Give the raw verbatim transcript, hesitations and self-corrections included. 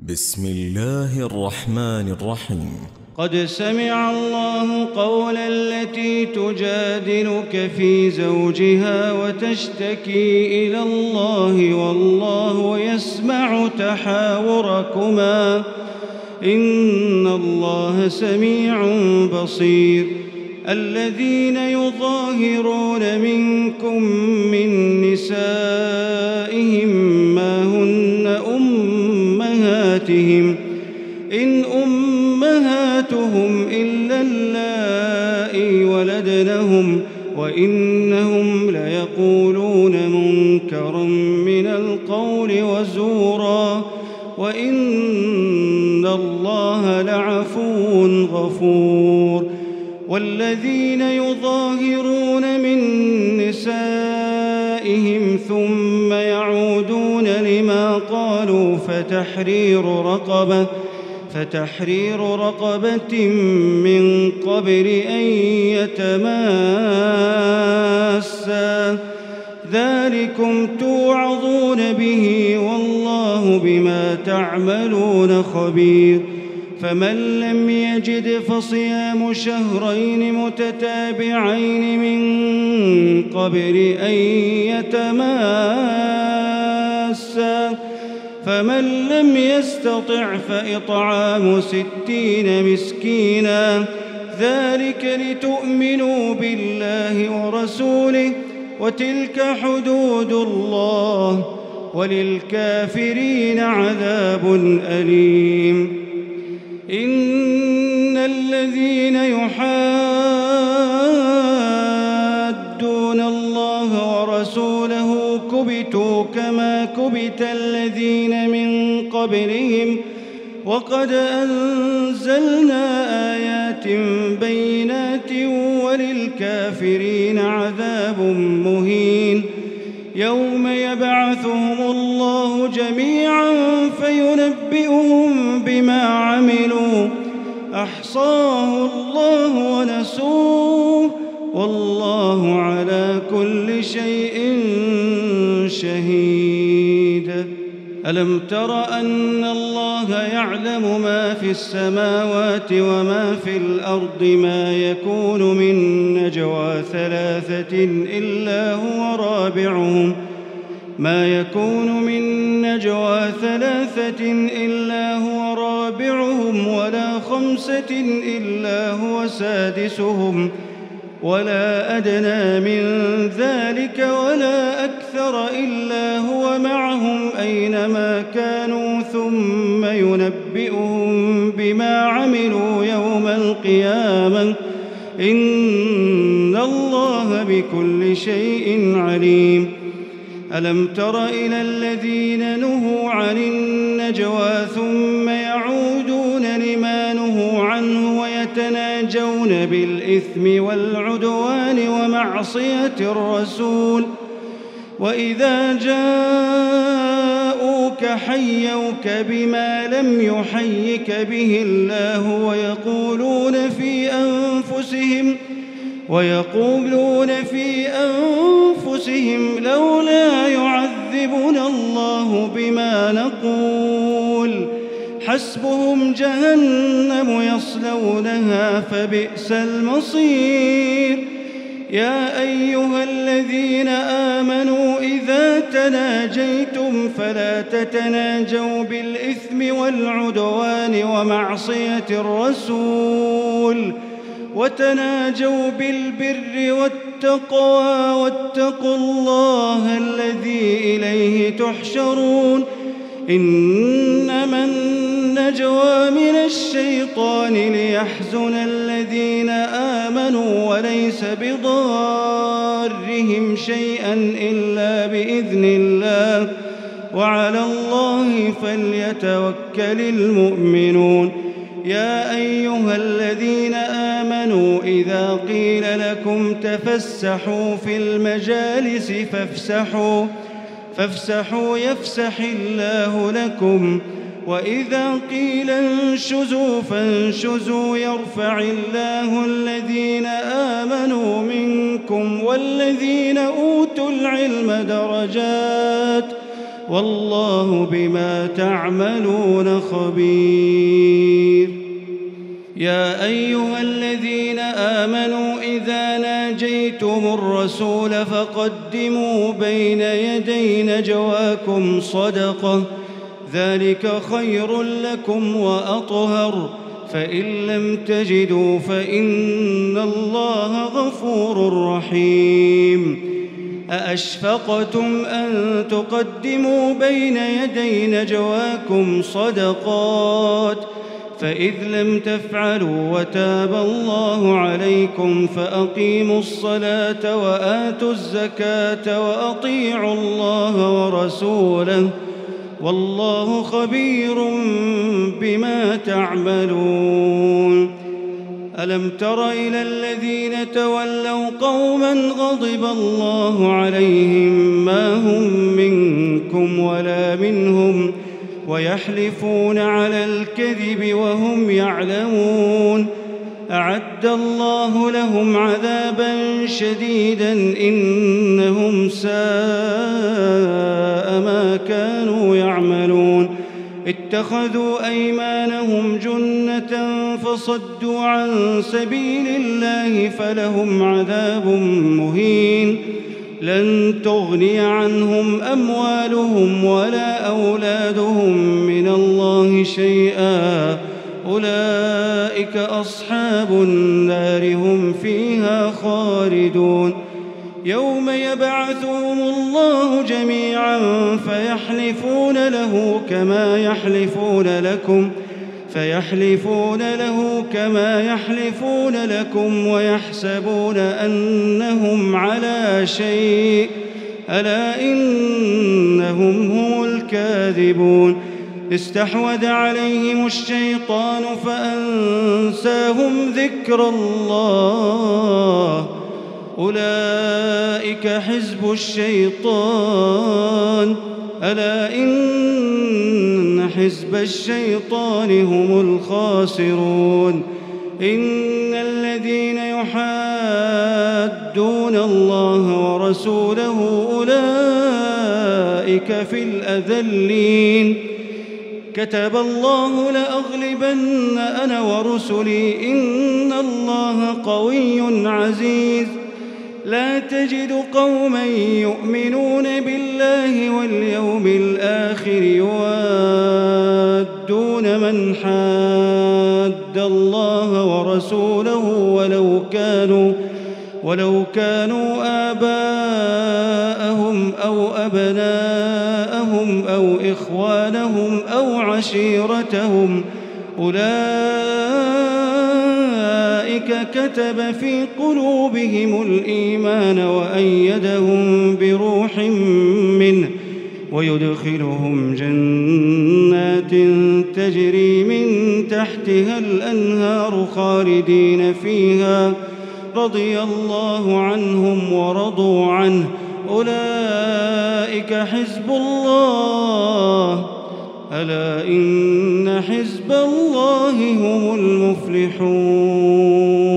بسم الله الرحمن الرحيم. قد سمع الله قول التي تجادلك في زوجها وتشتكي إلى الله والله يسمع تحاوركما إن الله سميع بصير. الذين يظاهرون منكم من نسائهم ما هن أمهاتهم إن أمهاتهم إلا اللائي ولدنهم وإنهم ليقولون منكرا من القول وزورا وإن الله لعفو غفور. والذين يظاهرون من نسائهم ثم يعودون لما قالوا فتحرير رقبة فتحرير رقبة من قبل أن يتماسا ذلكم توعظون به والله بما تعملون خبير. فمن لم يجد فصيام شهرين متتابعين من قبل أن يتماسا فمن لم يستطع فإطعام ستين مسكينا ذلك لتؤمنوا بالله ورسوله وتلك حدود الله وللكافرين عذاب أليم. إن الذين يحادون الله ورسوله كبتوا كما كبت الذين من قبلهم وقد أنزلنا آيات بينات وللكافرين عذاب مهين. يوم يبعثهم الله جميعا فينبئهم بما عملوا أحصاه الله ونسوه والله على كل شيء شهيد. ألم تر أن الله يعلم ما في السماوات وما في الأرض ما يكون من نجوى ثلاثة إلا هو رابعهم ما يكون من نجوى ثلاثة إلا هو رابعهم ولا خمسة إلا هو سادسهم ولا أدنى من ذلك ولا أكثر إلا هو معهم أينما كانوا ثم ينبئهم بما عملوا يوم القيامة إن الله بكل شيء عليم. ألم تر إلى الذين نهوا عن النجوى ثم يعودون لما نهوا عنه ويتناجون بالإثم والعدوان ومعصية الرسول وإذا جاءوك حيوك بما لم يحيك به الله ويقولون في أنفسهم ويقولون في أنفسهم لولا يعذبنا الله بما نقول حسبهم جهنم يصلونها فبئس المصير. يا أيها الذين آمنوا إذا تناجيتم فلا تتناجوا بالإثم والعدوان ومعصية الرسول وتناجوا بالبر والتقوى واتقوا الله الذي إليه تحشرون. إنما النجوى من الشيطان ليحزن الذين آمنوا وليس بضارهم شيئا إلا بإذن الله وعلى الله فليتوكل المؤمنون. يا أيها الذين آمنوا إذا قيل لكم تفسحوا في المجالس فافسحوا فافسحوا يفسح الله لكم وإذا قيل انشزوا فانشزوا يرفع الله الذين آمنوا منكم والذين أوتوا العلم درجات والله بما تعملون خبير. يا أيها الذين آمنوا إذا ناجيتم الرسول فقدموا بين يدي نجواكم صدقة ذلك خير لكم وأطهر، فإن لم تجدوا فإن الله غفور رحيم. أأشفقتم أن تقدموا بين يدي نجواكم صدقات فإذ لم تفعلوا وتاب الله عليكم فأقيموا الصلاة وآتوا الزكاة وأطيعوا الله ورسوله والله خبير بما تعملون. ألم تر إلى الذين تولوا قوما غضب الله عليهم ما هم منكم ولا منهم ويحلفون على الكذب وهم يعلمون أعد الله لهم عذابا شديدا إنهم ساء ما كانوا يعملون. اتخذوا أيمانهم جنة فصدوا عن سبيل الله فلهم عذاب مهين. لن تغني عنهم أموالهم ولا أولادهم من الله شيئا أولئك أصحاب النار هم فيها خالدون. يوم يبعثهم الله جميعا فيحلفون له كما يحلفون لكم فيحلفون له كما يحلفون لكم ويحسبون أنهم على شيء ألا إنهم هم الكاذبون. استحوذ عليهم الشيطان فأنساهم ذكر الله أولئك حزب الشيطان ألا إن حزب الشيطان هم الخاسرون. إن الذين يحادون الله ورسوله أولئك في الأذلين. كتب الله لأغلبن أنا ورسلي إن الله قوي عزيز. لا تجد قوما يؤمنون بالله واليوم الآخر يوادون من حاد الله ورسوله ولو كانوا ولو كانوا آباءهم أو أبناءهم أو إخوانهم أو عشيرتهم أولئك كتب في قلوبهم الإيمان وأيدهم بروح منه ويدخلهم جنات تجري من تحتها الأنهار خالدين فيها رضي الله عنهم ورضوا عنه أولئك حزب الله ألا إن حزب الله هم المفلحون.